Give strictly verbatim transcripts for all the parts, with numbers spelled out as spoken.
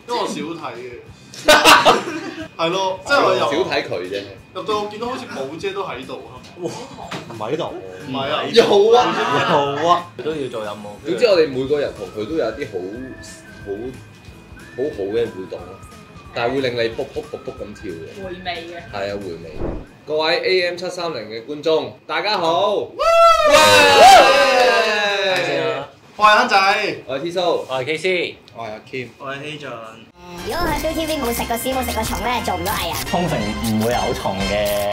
因為我少睇嘅，係咯，即係我少入睇佢啫。 入到我見到好似寶姐都喺度啊， 唔喺度， 唔係啊， 有啊， 有啊， 都要做任務。 總之我哋每個人同佢都有啲好好好好嘅互動咯，但係會令你卜卜卜卜咁跳嘅。 回味嘅。 係啊，回味。各位 A M 七三零嘅觀眾，大家好。喂！ 我係亨仔， 我係 T 蘇， 我係 K C， 我係阿 Kim， 我係希進。 如果喺 V T V 冇食過屎冇食過蟲咧，做唔到藝人。 通常唔會有蟲嘅。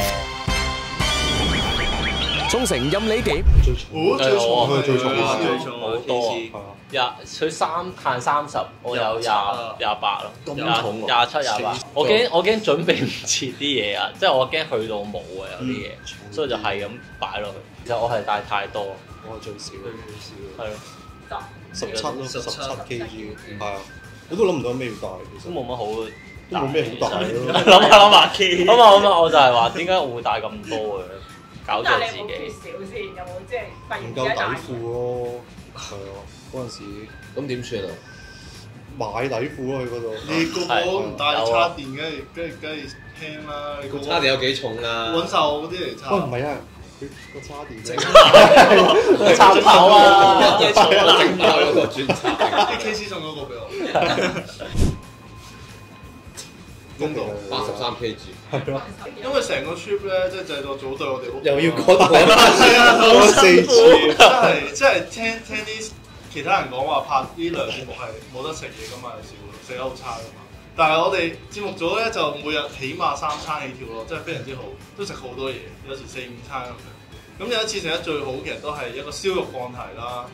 忠誠任你碟， 最重， 哦最重佢係最重啊最重好多啊！ 係啊， 廿佢三限三十，我有廿廿八咯， 咁廿重喎廿七廿八。我驚我驚準備唔切啲嘢啊，即係我驚去到冇啊有啲嘢，所以就係咁擺落去。其實我係帶太多， 我係最少， 係咯， 十七咯，十十七七 kg，係啊，我都諗唔到咩要帶，其實都冇乜好。 都冇咩好帶咯。 諗下諗下，諗下諗下，我就係話點解我會帶咁多嘅？搞咗自但係你有冇缺己。 少先？有冇即係發現唔夠底褲咯，係啊，嗰陣時咁點算啊？ 買底褲咯，去嗰度。 你個個唔帶叉電，梗係梗係梗係輕啦，你個個叉電有幾重啊？ 揾瘦嗰啲嚟叉。 喂，唔係啊，佢個叉電整插頭啊！ 一重整爆嗰個轉插。 啲 K C 送咗個俾我， 真係八十三 kg， 係咯， 因為成個 trip 咧，即係製作組對我哋屋又要嗰度。 係啊， 多四次， 真係真係聽聽啲其他人講話拍呢兩節目係冇得食嘢噶嘛，有時會食得好差噶嘛。但係我哋節目組咧就每日起碼三餐起跳咯，真係非常之好，都食好多嘢，有時四五餐咁樣。咁有一次食得最好，其實都係一個燒肉放題啦。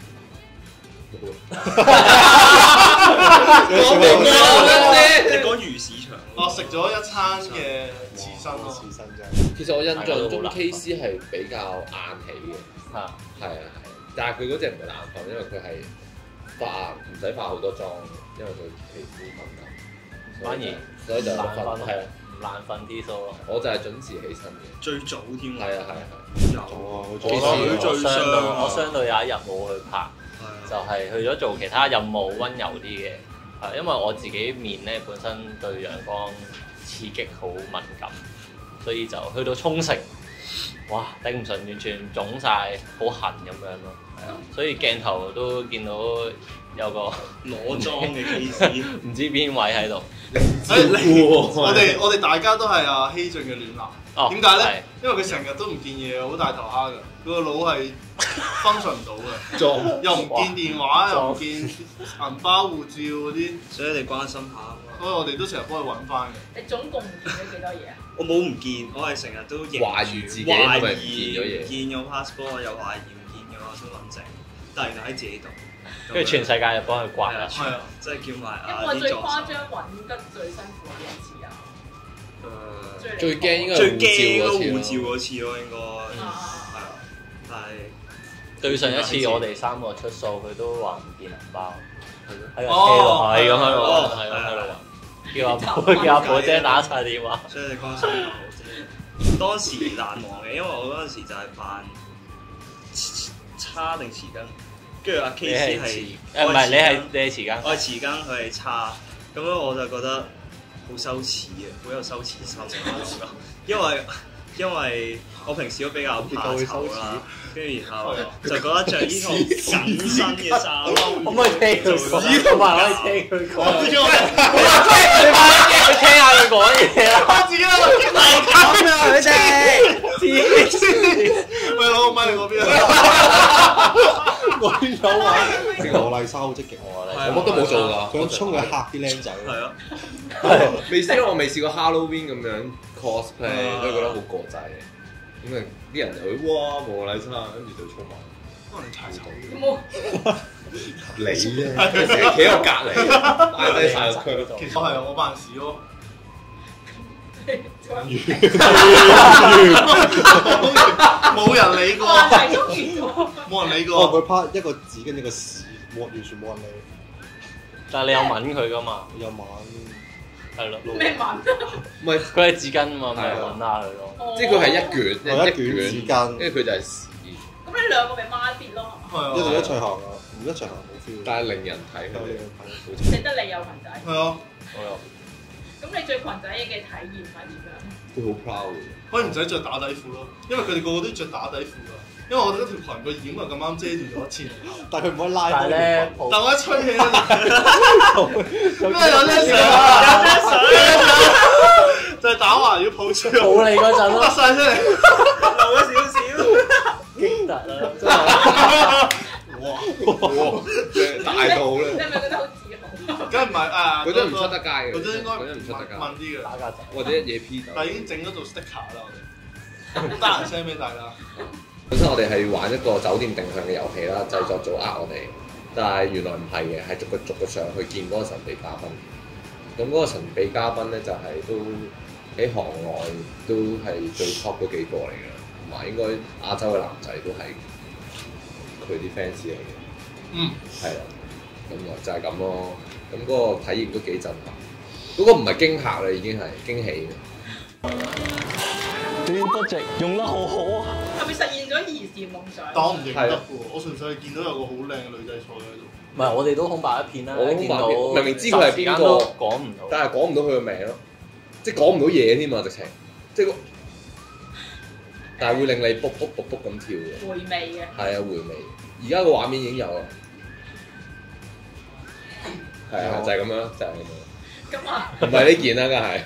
你講魚市場， 我食咗一餐嘅刺身咯， 刺身啫。 其實我印象中 K C 係比較硬起嘅， 嚇， 係啊係啊，但係佢嗰隻唔係冷粉，因為佢係化唔使化好多妝嘅，因為佢皮膚敏感， 反而所以就難瞓係啊， 唔難瞓啲數咯。 我就係準時起身嘅， 最早添係啊係啊有哦， 我佢我最最傷到傷啊我傷到有一日冇去拍，就係去咗做其他任務温柔啲嘅。係因為我自己面咧本身對陽光刺激好敏感，所以就去到沖繩，哇頂唔順，完全腫晒，好痕咁樣咯。係啊，所以鏡頭都見到有個裸妝嘅 case， 唔知邊位喺度。 我哋我哋大家都係阿希俊嘅暖男。 哦， 點解咧？因為佢成日都唔見嘢，好大頭蝦㗎。佢個腦係 function 唔到嘅， 裝又唔見電話，又唔見銀包、護照嗰啲， 所以你關心下啊嘛。 所以我哋都成日幫佢揾翻嘅。 你總共唔見咗幾多嘢啊？ 我冇唔見，我係成日都認懷疑自己係咪懷唔疑見咗嘢唔見咗 passport，又懷疑唔見咗身份證，但係原來喺自己度。 跟住全世界就幫佢刮啦。 係啊， 即係叫埋啊有冇最誇啲助手。 張揾得最辛苦嘅一次啊？ 誒最驚應該最係驚嗰護護照嗰照嗰次咯，應該係啊啊，但係對上一次我哋三個出數，佢都話唔見銀包，喺個車哦度係咁喺度哦揾，係咁喺度揾，叫阿婆叫阿婆姐打晒電話。 所以你關心下我啫。當時難忘嘅，因為我嗰陣時就係扮叉定匙羹，跟住阿 K 你 C 係係誒唔係你係你係匙羹， 我係匙羹，佢係叉，咁樣我就覺得好羞恥嘅，好有羞恥心因為因為我平時都比較怕醜啦，跟住然後就覺得着呢套緊身嘅衫， 可唔可以聽佢講？可唔可以聽佢講？ 我自己我你聽下佢講嘢啦。 我自己係咁啊！你哋，喂攞個麥嚟嗰邊啊！ 我邊有玩？羅麗莎好積極， 我乜都冇做㗎， 佢衝去嚇啲僆仔。 係啊， 未試過，我未試過 Halloween 咁樣 cosplay，都覺得好過仔嘅。咁啊，啲人就會哇莫麗莎，跟住就衝埋。 可能太醜。 有冇？ 你啫，成日企喺我隔離，擺低晒個區。 其實係啊，我扮屎咯。冇人理過， 係都見過。 冇人理哦， 過。 佢拍一個紙跟一個屎，冇完全冇人理。 但係你有吻佢噶嘛？ 有晚係咯， 咩文？ 唔係， 佢係紙巾啊嘛，咪吻下佢咯。 即係佢係一卷， 係一卷紙巾， 跟住佢就係屎。 咁你兩個咪孖啲咯？ 係啊， 一定一齊行啊！唔一齊行冇 feel。 但係令人睇佢哋好值得你有裙仔。 係啊， 我有咁你着裙仔嘅體驗係點樣？ 都好 proud 嘅。 可以唔使着打底褲咯，因為佢哋個個都着打底褲㗎。因為我哋嗰條裙個掩啊咁啱遮住咗一千， 但係佢唔可以拉但係開咧， 但我一吹起咧，咩有張相有啊？ 張相就係打橫要抱住， 冇你嗰陣突咯， 曬出嚟。 漏咗少少。 激突啦，真係哇！大到你咧， 係咪覺得好自豪？ 梗係唔係啊？ 嗰張唔出得街嘅， 嗰張應該嗰張唔出得街， 問啲嘅， 打架仔。 或者一嘢 P 到。 但係已經整咗做 sticker 啦，我哋得閒 send 俾大家。 本身我哋係玩一個酒店定向嘅遊戲啦，製作組呃我哋，但係原來唔係嘅，係逐個逐個上去見嗰個神秘嘉賓。咁嗰個神秘嘉賓咧就係、都喺行內都係最 top 嗰幾個嚟嘅，同埋應該亞洲嘅男仔都係佢啲 fans 嚟嘅。 嗯， 係啦，咁啊就係咁咯。咁嗰個體驗都幾震撼。嗰、個唔係驚嚇啦，已經係驚喜嘅。 端得直，用得好好啊！ 係咪實現咗兒時夢想？ 但我唔認得喎，我純粹係見到有個好靚嘅女仔坐喺度。 唔係，我哋都空白一片啦， 我都空白一片見到明明知佢係邊個霎時間都講唔到。 但係講唔到佢個名咯，即係講唔到嘢添啊！直情，即係個，但係會令你卜卜卜卜咁跳嘅。 回味嘅。 係啊，回味。而家個畫面已經有啦。係啊，就係咁樣，就係咁樣。 咁啊？ 唔係呢件啦，梗係。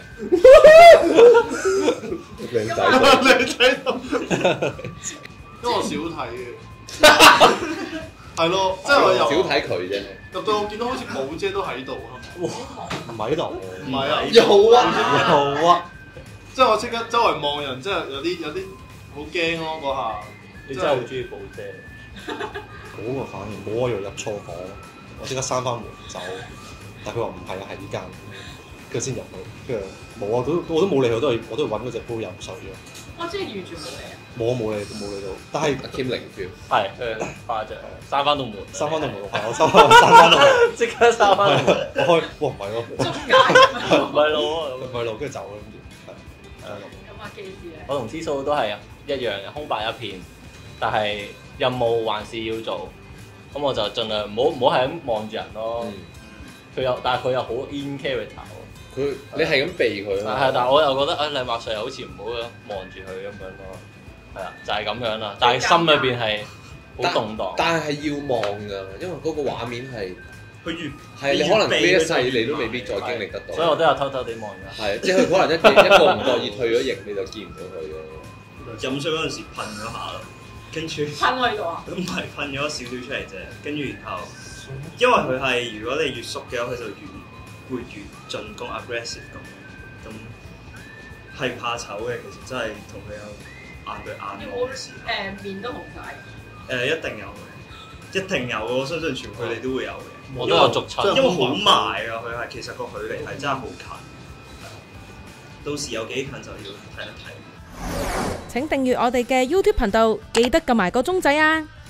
靚仔靚仔到，因為我少睇嘅。係咯，即係我少又睇佢啫。 入到我見到好似冇姐都喺度啊！ 唔喺度， 唔係啊， 有啊， 有啊， 即係我即刻周圍望人，即係有啲有啲好驚咯嗰下。 你真係好中意寶姐。 冇啊，反而冇我以為入錯房，我即刻閂翻門走。但佢話唔係啊，係呢間，跟住先入去，跟住冇啊，都我都冇理佢，都係我都係揾嗰隻煲飲水咯。 我真係完全冇理啊！ 冇啊，冇理冇理到，但係阿 Kim 零 feel。 係誒，誇張，閂翻到門， 閂翻到門，係我閂翻閂翻到門， 即刻閂翻到門， 我開，哇唔係喎， 中介唔係路啊！ 唔係路，跟住走啦，跟住係係咁啊，記事咧。 我同之數都係一樣嘅，空白一片，但係任務還是要做，咁我就盡量唔好唔好係咁望住人咯。佢又，但係佢又好 in character 喎。 佢你係咁避佢啊？ 係，但係我又覺得誒禮貌上又好似唔好望住佢咁樣咯。係啊，就係咁樣啦。但係心裏邊係好動盪。 但係係要望㗎，因為嗰個畫面係佢越係你可能呢一世你都未必再經歷得到。 所以我都有偷偷地望㗎。 係，即係佢可能一一個唔覺意退咗役，你就見唔到佢咯。 飲水嗰陣時噴咗下咯，跟住噴去到啊！ 咁唔係噴咗少少出嚟啫，跟住然後因為佢係如果你越縮嘅話，佢就越會越進攻 aggressive 咁，咁係怕醜嘅，其實真係同佢有眼對眼有冇望嘅時候。 誒面都紅晒？ 誒一定有嘅，一定有嘅，我相信全佢哋都會有嘅。 我都有逐親， 因為好埋啊，佢係其實個距離係真係好近，到時有幾近就要睇一睇。 請訂閱我哋嘅 YouTube 頻道，記得撳埋個鐘仔啊！